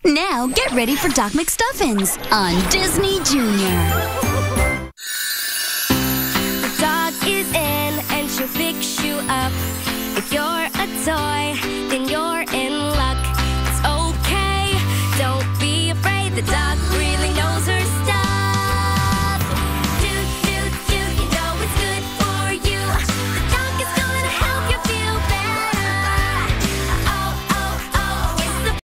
Now get ready for Doc McStuffins on Disney Junior. The dog is in and she'll fix you up. If you're a toy, then you're in.